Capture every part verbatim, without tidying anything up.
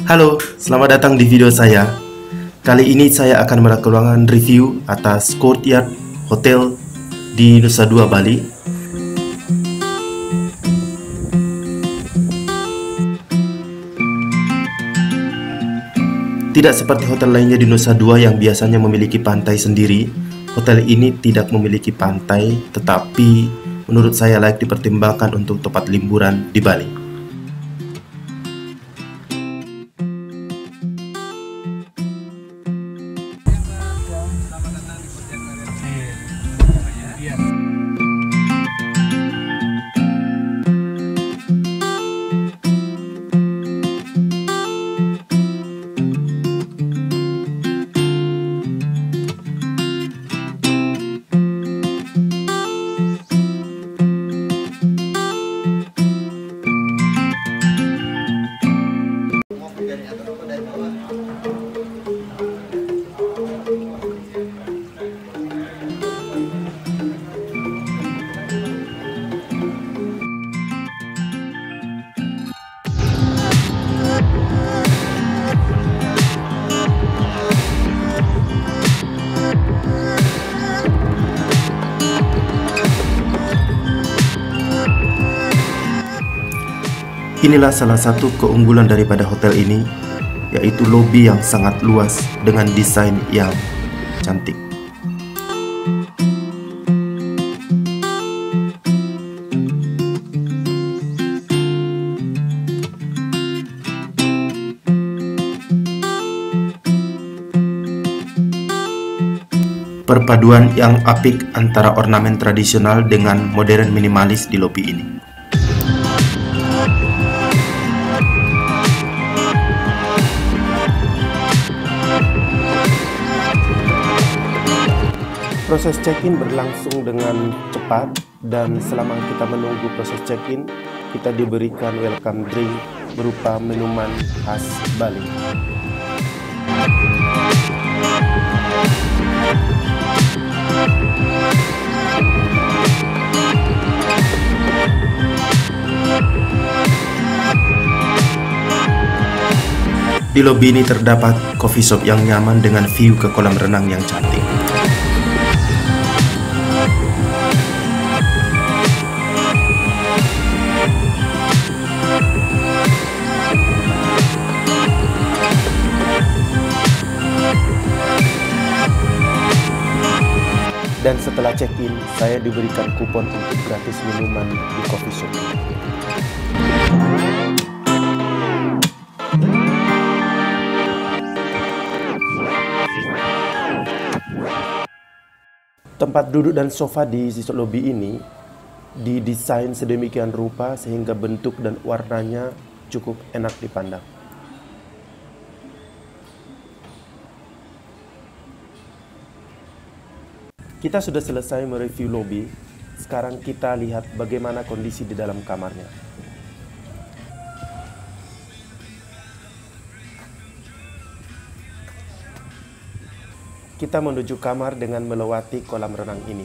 Halo, selamat datang di video saya. Kali ini saya akan melakukan review atas Courtyard Hotel di Nusa Dua, Bali. Tidak seperti hotel lainnya di Nusa Dua yang biasanya memiliki pantai sendiri, hotel ini tidak memiliki pantai, tetapi menurut saya layak dipertimbangkan untuk tempat liburan di Bali. Inilah salah satu keunggulan daripada hotel ini, yaitu lobi yang sangat luas dengan desain yang cantik. Perpaduan yang apik antara ornamen tradisional dengan modern minimalis di lobi ini. Proses check-in berlangsung dengan cepat, dan selama kita menunggu proses check-in, kita diberikan welcome drink berupa minuman khas Bali. Di lobi ini terdapat coffee shop yang nyaman dengan view ke kolam renang yang cantik. Dan setelah check-in, saya diberikan kupon untuk gratis minuman di coffee shop. Tempat duduk dan sofa di sisi lobi ini didesain sedemikian rupa sehingga bentuk dan warnanya cukup enak dipandang. Kita sudah selesai mereview lobi. Sekarang kita lihat bagaimana kondisi di dalam kamarnya. Kita menuju kamar dengan melewati kolam renang ini.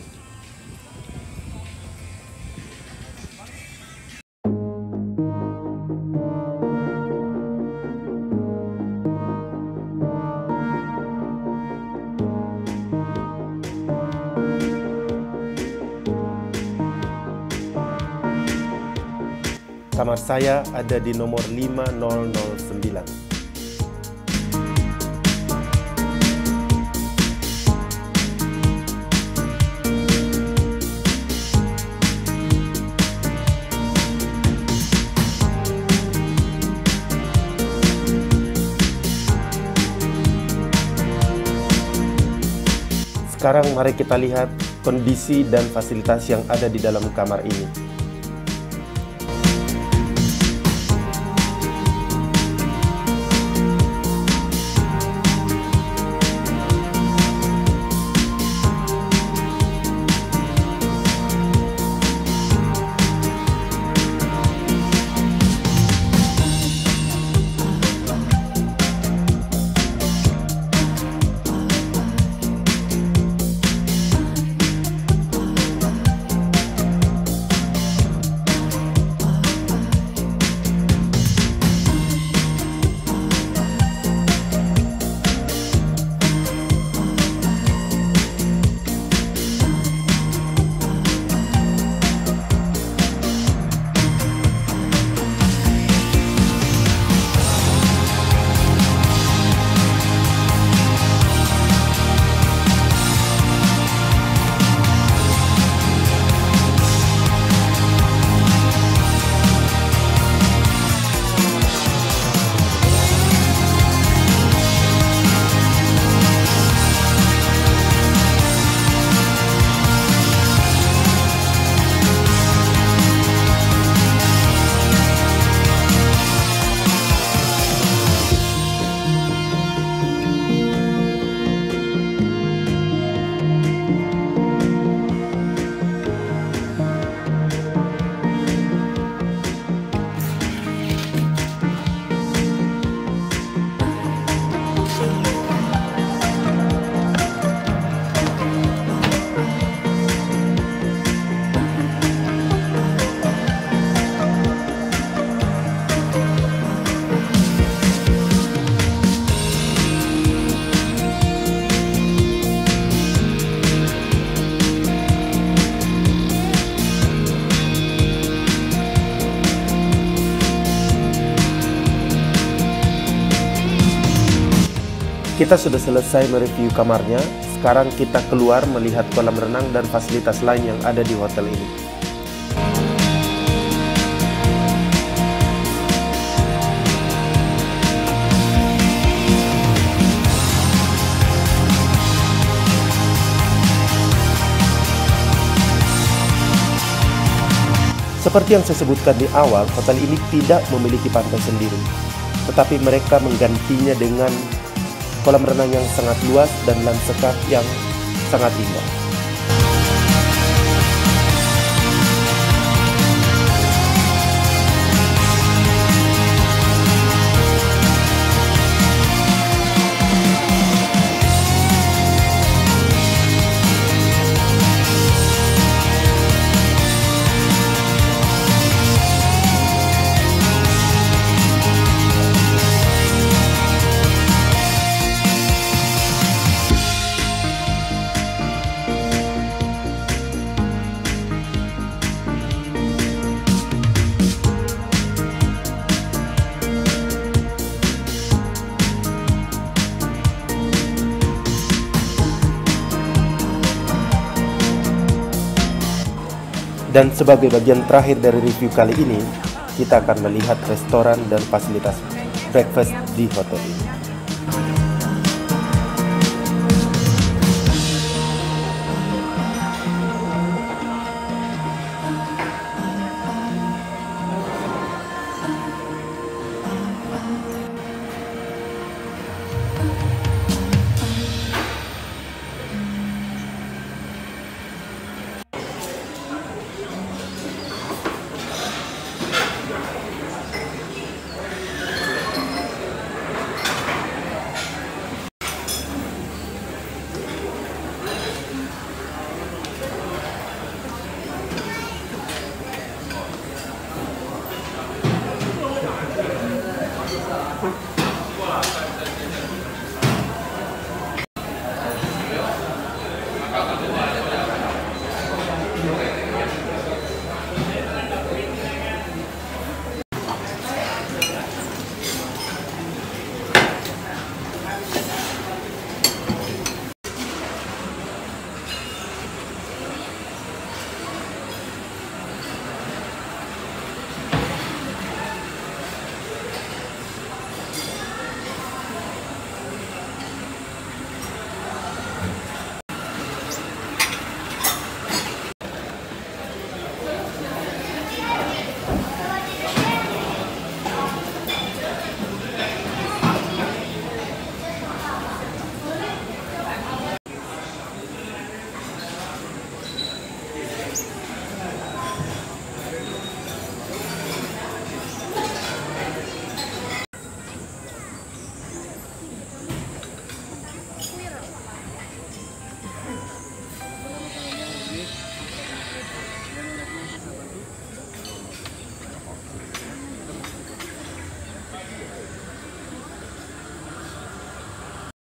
Kamar saya ada di nomor lima nol nol sembilan. Sekarang mari kita lihat kondisi dan fasilitas yang ada di dalam kamar ini. Kita sudah selesai mereview kamarnya. Sekarang kita keluar melihat kolam renang dan fasilitas lain yang ada di hotel ini. Seperti yang saya sebutkan di awal, hotel ini tidak memiliki pantai sendiri, tetapi mereka menggantinya dengan kolam renang yang sangat luas dan lanskap yang sangat indah. Dan sebagai bagian terakhir dari review kali ini, kita akan melihat restoran dan fasilitas breakfast di hotel ini.